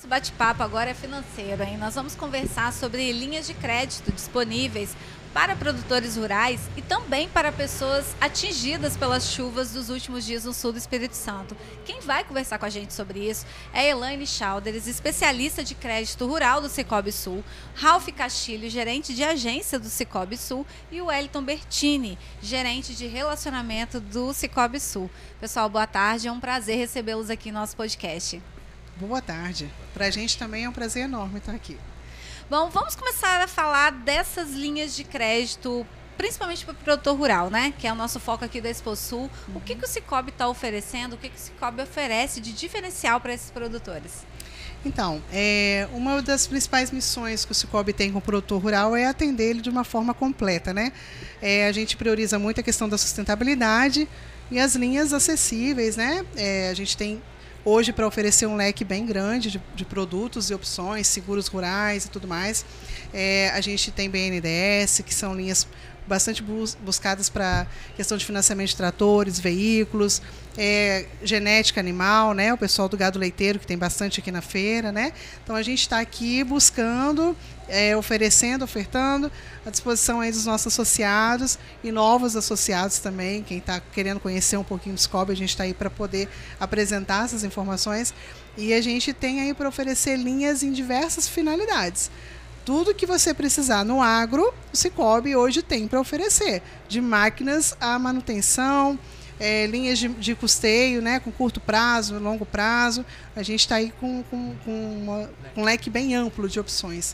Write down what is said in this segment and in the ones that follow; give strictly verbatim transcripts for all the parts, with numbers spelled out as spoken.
Esse bate-papo agora é financeiro, hein? Nós vamos conversar sobre linhas de crédito disponíveis para produtores rurais e também para pessoas atingidas pelas chuvas dos últimos dias no sul do Espírito Santo. Quem vai conversar com a gente sobre isso é Elaine Chalderes, especialista de crédito rural do Sicoob Sul, Ralph Castilho, gerente de agência do Sicoob Sul, e o Wellington Bertini, gerente de relacionamento do Sicoob Sul. Pessoal, boa tarde, é um prazer recebê-los aqui no nosso podcast. Boa tarde. Para a gente também é um prazer enorme estar aqui. Bom, vamos começar a falar dessas linhas de crédito, principalmente para o produtor rural, né? Que é o nosso foco aqui da Expo Sul. Uhum. O que, que o Sicoob está oferecendo? O que, que o Sicoob oferece de diferencial para esses produtores? Então, é, uma das principais missões que o Sicoob tem com o produtor rural é atender ele de uma forma completa, né? É, a gente prioriza muito a questão da sustentabilidade e as linhas acessíveis, né? É, a gente tem hoje para oferecer um leque bem grande de, de produtos e opções, seguros rurais e tudo mais. É, a gente tem B N D E S, que são linhas bastante bus buscadas para questão de financiamento de tratores, veículos, é, genética animal, né? O pessoal do gado leiteiro, que tem bastante aqui na feira, né? Então a gente está aqui buscando, é, oferecendo, ofertando, à disposição aí dos nossos associados e novos associados também. Quem está querendo conhecer um pouquinho do Sicoob, a gente está aí para poder apresentar essas informações. E a gente tem aí para oferecer linhas em diversas finalidades. Tudo que você precisar no agro, o Sicoob hoje tem para oferecer, de máquinas à manutenção, é, linhas de, de custeio, né, com curto prazo, longo prazo. A gente está aí com, com, com uma, um leque bem amplo de opções.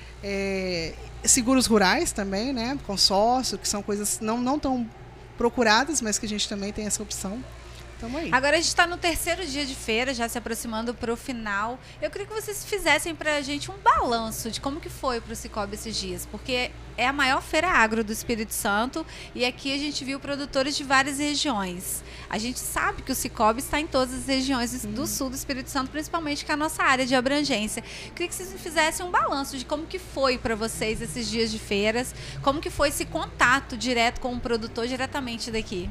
É, seguros rurais também, né, consórcio, que são coisas não, não tão procuradas, mas que a gente também tem essa opção. Aí. Agora a gente está no terceiro dia de feira, já se aproximando para o final. Eu queria que vocês fizessem para a gente um balanço de como que foi para o Sicoob esses dias, porque é a maior feira agro do Espírito Santo e aqui a gente viu produtores de várias regiões. A gente sabe que o Sicoob está em todas as regiões do sul do Espírito Santo, principalmente que é a nossa área de abrangência. Eu queria que vocês fizessem um balanço de como que foi para vocês esses dias de feiras, como que foi esse contato direto com o produtor diretamente daqui.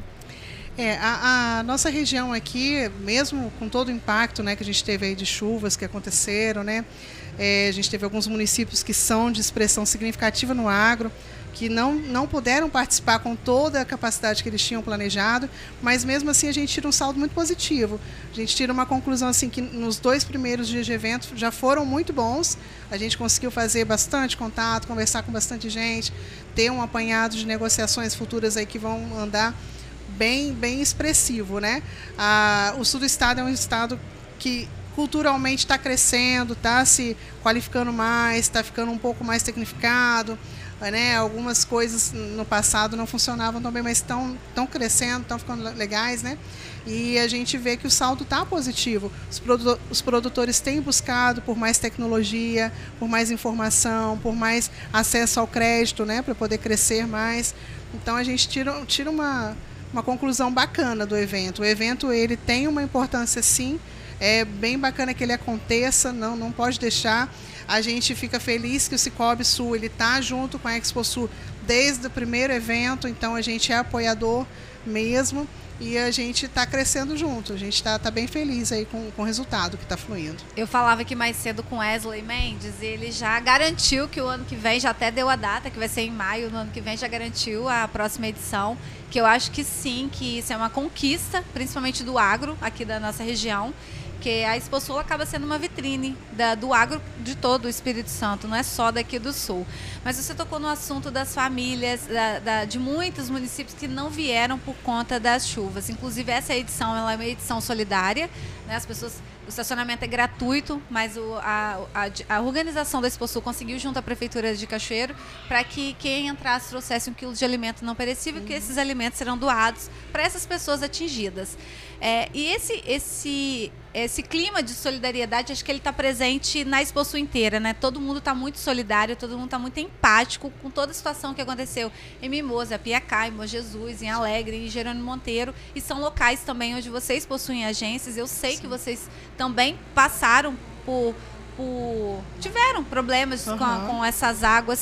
É, a, a nossa região aqui, mesmo com todo o impacto, né, que a gente teve aí de chuvas que aconteceram, né, é, a gente teve alguns municípios que são de expressão significativa no agro, que não, não puderam participar com toda a capacidade que eles tinham planejado, mas mesmo assim a gente tira um saldo muito positivo. A gente tira uma conclusão assim que nos dois primeiros dias de evento já foram muito bons, a gente conseguiu fazer bastante contato, conversar com bastante gente, ter um apanhado de negociações futuras aí que vão andar bem, bem expressivo, né? Ah, o sul do estado é um estado que culturalmente está crescendo, está se qualificando mais, está ficando um pouco mais tecnificado, né? Algumas coisas no passado não funcionavam tão bem, mas estão estão crescendo, estão ficando legais, né? E a gente vê que o saldo está positivo. Os, produ os produtores têm buscado por mais tecnologia, por mais informação, por mais acesso ao crédito, né? Para poder crescer mais. Então a gente tira, tira uma uma conclusão bacana do evento. O evento ele tem uma importância sim, é bem bacana que ele aconteça, não, não pode deixar. A gente fica feliz que o Sicoob Sul ele está junto com a Expo Sul desde o primeiro evento, então a gente é apoiador mesmo e a gente está crescendo junto, a gente está tá bem feliz aí com, com o resultado que está fluindo. Eu falava aqui mais cedo com Wesley Mendes e ele já garantiu que o ano que vem, já até deu a data, que vai ser em maio, no ano que vem já garantiu a próxima edição, que eu acho que sim, que isso é uma conquista, principalmente do agro aqui da nossa região, que a Expo Sul acaba sendo uma vitrine da, do agro de todo o Espírito Santo, não é só daqui do sul. Mas você tocou no assunto das famílias, da, da, de muitos municípios que não vieram por conta das chuvas. Inclusive essa edição ela é uma edição solidária, né? As pessoas, o estacionamento é gratuito, mas o, a, a, a organização da Expo Sul conseguiu junto à Prefeitura de Cachoeiro para que quem entrasse trouxesse um quilo de alimento não perecível, uhum. que esses alimentos serão doados para essas pessoas atingidas. É, e esse, esse, esse clima de solidariedade, acho que ele está presente na Expo Sul inteira, né? Todo mundo está muito solidário, todo mundo está muito empático com toda a situação que aconteceu em Mimosa, Piacá, em Bom Jesus, em Alegre, em Jerônimo Monteiro, e são locais também onde vocês possuem agências. Eu sei Sim. que vocês também passaram por, por tiveram problemas uhum. com, com essas águas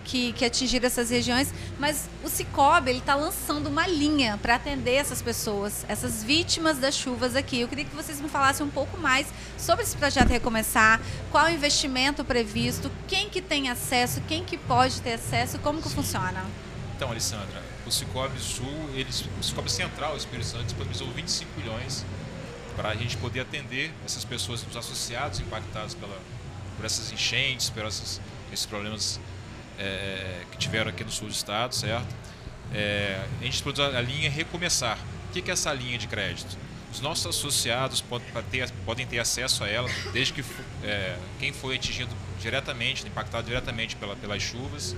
que, que atingiram essas regiões, mas o Cicobi ele está lançando uma linha para atender essas pessoas, essas vítimas das chuvas aqui. Eu queria que vocês me falassem um pouco mais sobre esse projeto Recomeçar, qual o investimento previsto, quem que tem acesso, quem que pode ter acesso, como que funciona? Então, Alessandra, o Cicobi Sul, eles, o Cicobi Central, o Espírito Santo, disponibilizou vinte e cinco milhões para a gente poder atender essas pessoas, os associados impactados pela, por essas enchentes, por essas, esses problemas é, que tiveram aqui no sul do estado, certo? É, a gente disponibilizou a linha Recomeçar. O que é essa linha de crédito? Os nossos associados podem ter, podem ter acesso a ela desde que é, quem foi atingido diretamente, impactado diretamente pela, pelas chuvas,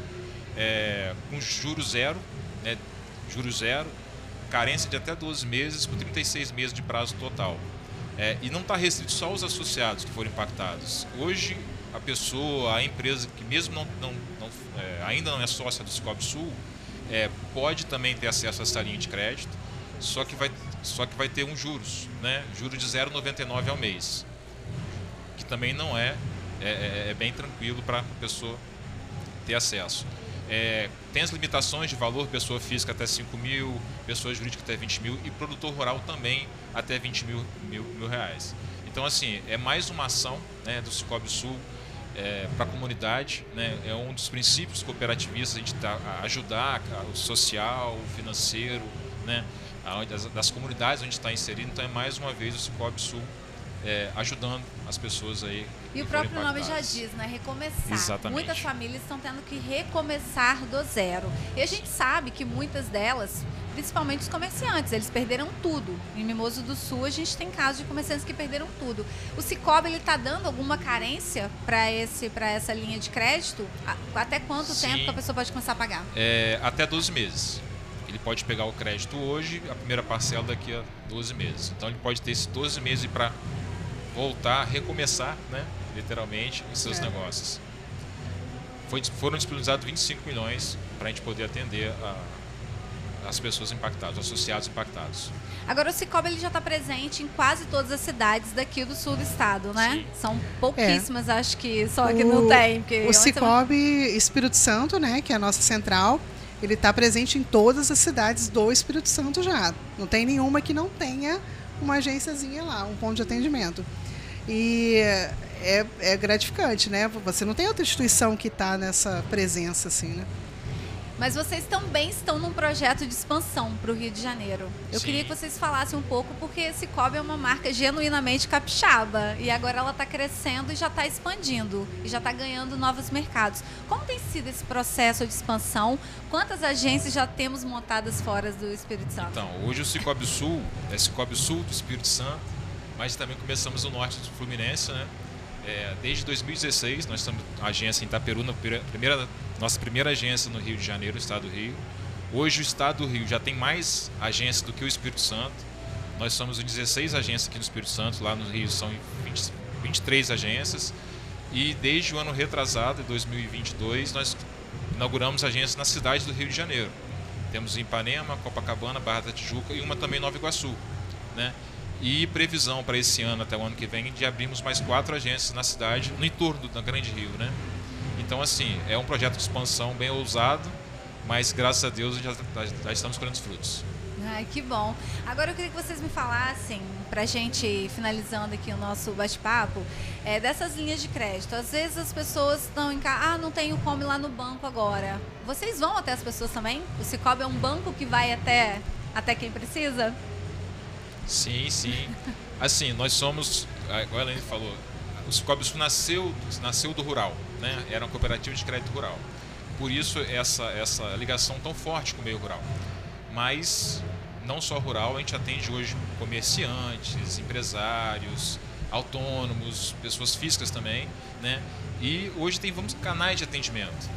é, com juros zero, né, juros zero, carência de até doze meses, com trinta e seis meses de prazo total. É, e não está restrito só aos associados que foram impactados. Hoje, a pessoa, a empresa que mesmo não, não, não, é, ainda não é sócia do Cicobi Sul, é, pode também ter acesso a essa linha de crédito, só que vai, só que vai ter um juros, né? Juros de zero vírgula noventa e nove ao mês, que também não é, é, é bem tranquilo para a pessoa ter acesso. É, tem as limitações de valor, pessoa física até cinco mil, pessoa jurídica até vinte mil e produtor rural também até vinte mil, mil, mil reais. Então, assim, é mais uma ação, né, do Cicobi Sul é, para a comunidade, né, é um dos princípios cooperativistas, a gente tá, a ajudar o social, o financeiro, né, a, das, das comunidades onde está inserido. Então, é mais uma vez o Cicobi Sul É, ajudando as pessoas aí. E o próprio nome já diz, né? Recomeçar. Exatamente. Muitas famílias estão tendo que recomeçar do zero. E a gente sabe que muitas delas, principalmente os comerciantes, eles perderam tudo. Em Mimoso do Sul, a gente tem casos de comerciantes que perderam tudo. O Cicobi, ele está dando alguma carência para esse, para essa linha de crédito? Até quanto Sim. tempo que a pessoa pode começar a pagar? É, até doze meses. Ele pode pegar o crédito hoje, a primeira parcela daqui a doze meses. Então, ele pode ter esses doze meses para voltar, recomeçar, né, literalmente, os seus é. negócios. Foi, foram disponibilizados vinte e cinco milhões para a gente poder atender a, as pessoas impactadas, os associados impactados. Agora, o Cicobi ele já está presente em quase todas as cidades daqui do sul do estado, né? Sim. São pouquíssimas, é. acho que só que o, não tem. Porque o Cicobi você... Espírito Santo, né, que é a nossa central, ele está presente em todas as cidades do Espírito Santo já. Não tem nenhuma que não tenha uma agênciazinha lá, um ponto de atendimento. E é, é gratificante, né? Você não tem outra instituição que está nessa presença assim, né? Mas vocês também estão num projeto de expansão para o Rio de Janeiro. Eu Sim. queria que vocês falassem um pouco, porque Cicobi é uma marca genuinamente capixaba e agora ela está crescendo e já está expandindo e já está ganhando novos mercados. Como tem sido esse processo de expansão? Quantas agências já temos montadas fora do Espírito Santo? Então, hoje o Cicobi Sul é Cicobi Sul do Espírito Santo, mas também começamos no norte do Fluminense, né? É, desde dois mil e dezesseis, nós estamos a agência em Itaperuna, primeira, nossa primeira agência no Rio de Janeiro, no estado do Rio. Hoje o estado do Rio já tem mais agências do que o Espírito Santo. Nós somos em dezesseis agências aqui no Espírito Santo, lá no Rio são vinte, vinte e três agências. E desde o ano retrasado, dois mil e vinte e dois, nós inauguramos agências na cidade do Rio de Janeiro. Temos em Ipanema, Copacabana, Barra da Tijuca e uma também em Nova Iguaçu, né? E previsão para esse ano, até o ano que vem, de abrirmos mais quatro agências na cidade, no entorno da Grande Rio, né? Então, assim, é um projeto de expansão bem ousado, mas graças a Deus já, já estamos colhendo os frutos. Ai, que bom. Agora eu queria que vocês me falassem, para a gente finalizando aqui o nosso bate-papo, é, dessas linhas de crédito. Às vezes as pessoas estão em casa, ah, não tenho como ir lá no banco agora. Vocês vão até as pessoas também? O Cicobi é um banco que vai até, até quem precisa? Sim, sim. Assim, nós somos, igual a Helene falou, o Cicobi Sul nasceu, nasceu do rural, né? Era uma cooperativa de crédito rural. Por isso essa, essa ligação tão forte com o meio rural. Mas não só rural, a gente atende hoje comerciantes, empresários, autônomos, pessoas físicas também, né? E hoje tem vamos canais de atendimento.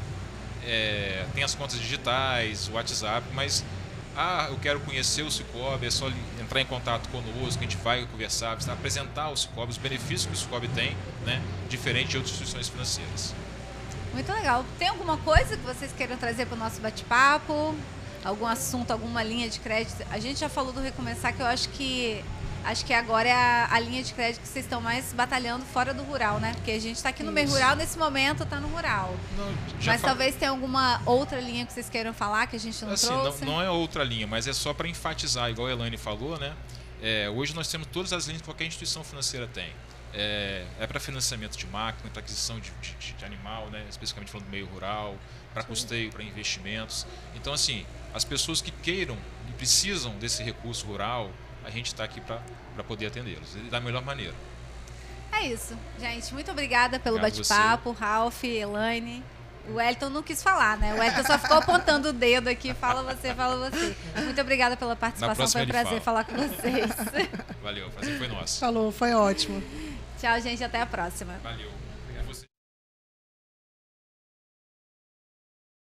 É, tem as contas digitais, o WhatsApp, mas ah, eu quero conhecer o Cicobi, é só entrar em contato conosco, a gente vai conversar, apresentar o Cicobi, os benefícios que o Cicobi tem, né? Diferente de outras instituições financeiras. Muito legal. Tem alguma coisa que vocês queiram trazer para o nosso bate-papo? Algum assunto, alguma linha de crédito? A gente já falou do Recomeçar, que eu acho que Acho que agora é a, a linha de crédito que vocês estão mais batalhando fora do rural, né? Porque a gente está aqui no meio rural, nesse momento está no rural. Não, já mas fa- talvez tenha alguma outra linha que vocês queiram falar que a gente não assim, trouxe. não, não é outra linha, mas é só para enfatizar, igual a Elaine falou, né? É, hoje nós temos todas as linhas que qualquer instituição financeira tem. É, é para financiamento de máquina, para aquisição de, de, de animal, né? Especificamente falando do meio rural, para custeio, para investimentos. Então, assim, as pessoas que queiram e precisam desse recurso rural, a gente está aqui para poder atendê-los da melhor maneira. É isso, gente. Muito obrigada pelo Obrigado bate-papo, Ralph, Elaine. O Wellington não quis falar, né? O Wellington só ficou apontando o dedo aqui. Fala você, fala você. Muito obrigada pela participação. Foi um prazer falar com vocês. Valeu, o prazer foi nosso. Falou, foi ótimo. Tchau, gente. Até a próxima. Valeu.